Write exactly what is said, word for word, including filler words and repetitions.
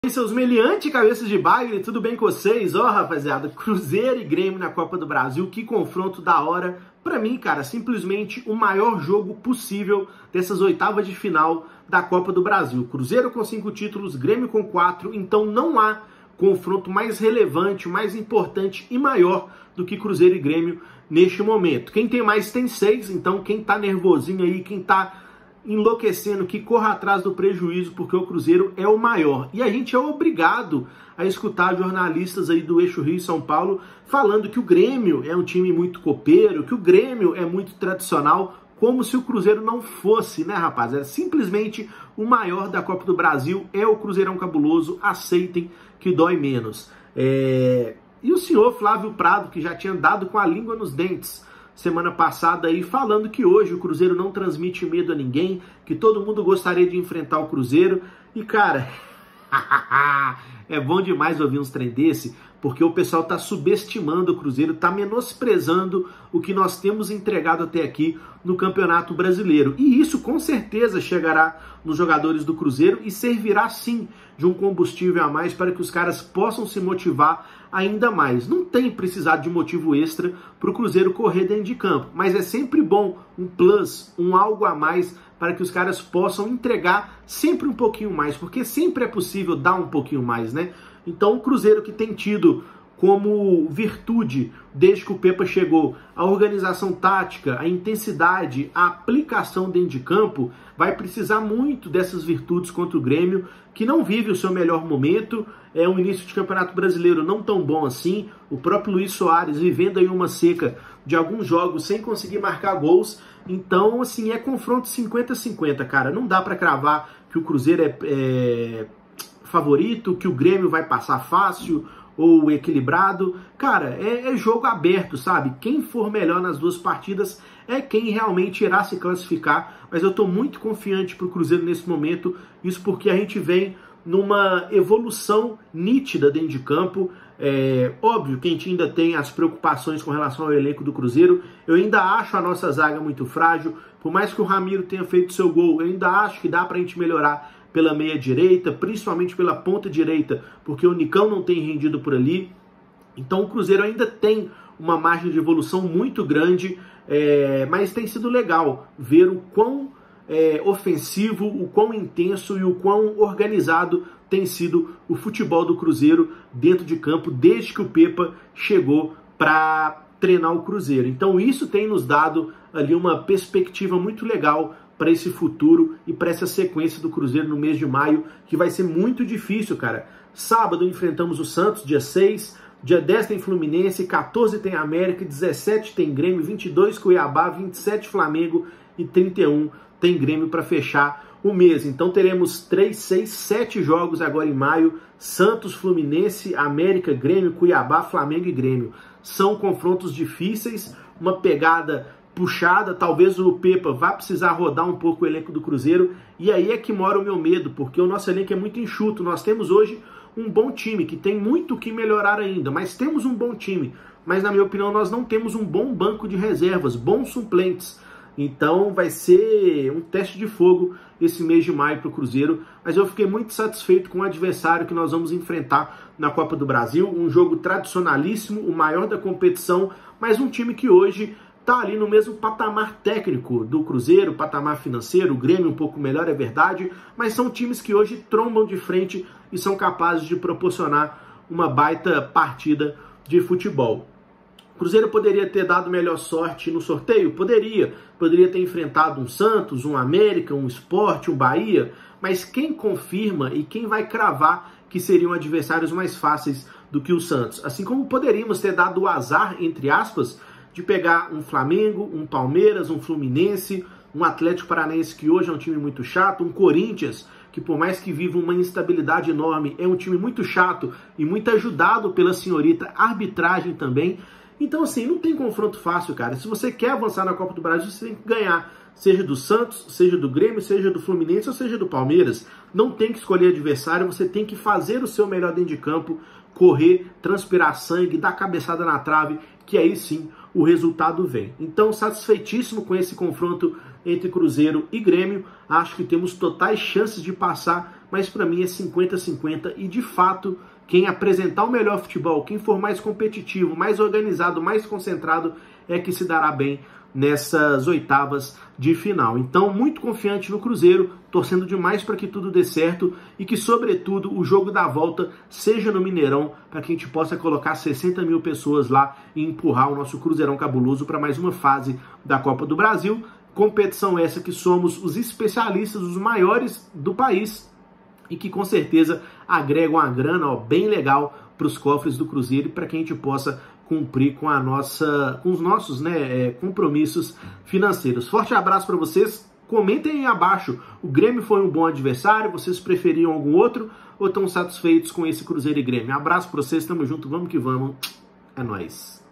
E seus meliante cabeças de bagre, tudo bem com vocês? Ó, oh, rapaziada, Cruzeiro e Grêmio na Copa do Brasil, que confronto da hora. Pra mim, cara, simplesmente o maior jogo possível dessas oitavas de final da Copa do Brasil. Cruzeiro com cinco títulos, Grêmio com quatro, então não há confronto mais relevante, mais importante e maior do que Cruzeiro e Grêmio neste momento. Quem tem mais tem seis, então quem tá nervosinho aí, quem tá enlouquecendo, que corra atrás do prejuízo, porque o Cruzeiro é o maior. E a gente é obrigado a escutar jornalistas aí do eixo Rio e São Paulo falando que o Grêmio é um time muito copeiro, que o Grêmio é muito tradicional, como se o Cruzeiro não fosse, né, rapaz? É simplesmente o maior da Copa do Brasil, é o Cruzeirão cabuloso, aceitem que dói menos. É... E o senhor Flávio Prado, que já tinha andado com a língua nos dentes semana passada aí, falando que hoje o Cruzeiro não transmite medo a ninguém, que todo mundo gostaria de enfrentar o Cruzeiro. E cara, é bom demais ouvir uns trem desse, porque o pessoal tá subestimando o Cruzeiro, tá menosprezando o que nós temos entregado até aqui no Campeonato Brasileiro. E isso com certeza chegará nos jogadores do Cruzeiro e servirá sim de um combustível a mais para que os caras possam se motivar ainda mais. Não tem precisado de motivo extra para o Cruzeiro correr dentro de campo, mas é sempre bom um plus, um algo a mais para que os caras possam entregar sempre um pouquinho mais, porque sempre é possível dar um pouquinho mais, né? Então o Cruzeiro, que tem tido como virtude, desde que o Pepa chegou, a organização tática, a intensidade, a aplicação dentro de campo, vai precisar muito dessas virtudes contra o Grêmio, que não vive o seu melhor momento, é um início de Campeonato Brasileiro não tão bom assim, o próprio Luiz Soares vivendo aí uma seca de alguns jogos sem conseguir marcar gols. Então, assim, é confronto cinquenta a cinquenta, cara, não dá pra cravar que o Cruzeiro é, é favorito, que o Grêmio vai passar fácil ou equilibrado. Cara, é, é jogo aberto, sabe? Quem for melhor nas duas partidas é quem realmente irá se classificar, mas eu tô muito confiante pro Cruzeiro nesse momento, isso porque a gente vem numa evolução nítida dentro de campo. É óbvio que a gente ainda tem as preocupações com relação ao elenco do Cruzeiro. Eu ainda acho a nossa zaga muito frágil, por mais que o Ramiro tenha feito seu gol, eu ainda acho que dá pra gente melhorar pela meia direita, principalmente pela ponta direita, porque o Nicão não tem rendido por ali. Então o Cruzeiro ainda tem uma margem de evolução muito grande, é, mas tem sido legal ver o quão é, ofensivo, o quão intenso e o quão organizado tem sido o futebol do Cruzeiro dentro de campo desde que o Pepa chegou para treinar o Cruzeiro. Então isso tem nos dado ali uma perspectiva muito legal para esse futuro e para essa sequência do Cruzeiro no mês de maio, que vai ser muito difícil, cara. Sábado enfrentamos o Santos, dia seis, dia dez tem Fluminense, quatorze tem América, dezessete tem Grêmio, vinte e dois Cuiabá, vinte e sete Flamengo e trinta e um tem Grêmio para fechar o mês. Então teremos três, seis, sete jogos agora em maio: Santos, Fluminense, América, Grêmio, Cuiabá, Flamengo e Grêmio. São confrontos difíceis, uma pegada puxada, talvez o Pepa vá precisar rodar um pouco o elenco do Cruzeiro, e aí é que mora o meu medo, porque o nosso elenco é muito enxuto. Nós temos hoje um bom time, que tem muito o que melhorar ainda, mas temos um bom time, mas na minha opinião nós não temos um bom banco de reservas, bons suplentes. Então vai ser um teste de fogo esse mês de maio para o Cruzeiro, mas eu fiquei muito satisfeito com o adversário que nós vamos enfrentar na Copa do Brasil, um jogo tradicionalíssimo, o maior da competição, mas um time que hoje tá ali no mesmo patamar técnico do Cruzeiro, patamar financeiro, o Grêmio um pouco melhor, é verdade, mas são times que hoje trombam de frente e são capazes de proporcionar uma baita partida de futebol. O Cruzeiro poderia ter dado melhor sorte no sorteio? Poderia. Poderia ter enfrentado um Santos, um América, um Sport, um Bahia, mas quem confirma e quem vai cravar que seriam adversários mais fáceis do que o Santos? Assim como poderíamos ter dado o azar, entre aspas, de pegar um Flamengo, um Palmeiras, um Fluminense, um Atlético Paranaense, que hoje é um time muito chato, um Corinthians, que por mais que viva uma instabilidade enorme, é um time muito chato e muito ajudado pela senhorita arbitragem também. Então, assim, não tem confronto fácil, cara. Se você quer avançar na Copa do Brasil, você tem que ganhar, seja do Santos, seja do Grêmio, seja do Fluminense ou seja do Palmeiras. Não tem que escolher adversário, você tem que fazer o seu melhor dentro de campo, correr, transpirar sangue, dar cabeçada na trave, que aí sim o resultado vem. Então, satisfeitíssimo com esse confronto entre Cruzeiro e Grêmio, acho que temos totais chances de passar mas para mim é cinquenta a cinquenta e de fato quem apresentar o melhor futebol, quem for mais competitivo, mais organizado, mais concentrado é que se dará bem nessas oitavas de final. Então, muito confiante no Cruzeiro, torcendo demais para que tudo dê certo e que, sobretudo, o jogo da volta seja no Mineirão, para que a gente possa colocar sessenta mil pessoas lá e empurrar o nosso Cruzeirão cabuloso para mais uma fase da Copa do Brasil. Competição essa que somos os especialistas, os maiores do país e que com certeza agregam uma grana ó, bem legal para os cofres do Cruzeiro e para que a gente possa cumprir com a nossa, com os nossos né, é, compromissos financeiros. Forte abraço para vocês. Comentem aí abaixo. O Grêmio foi um bom adversário? Vocês preferiam algum outro? Ou estão satisfeitos com esse Cruzeiro e Grêmio? Um abraço para vocês. Tamo junto. Vamos que vamos. É nóis.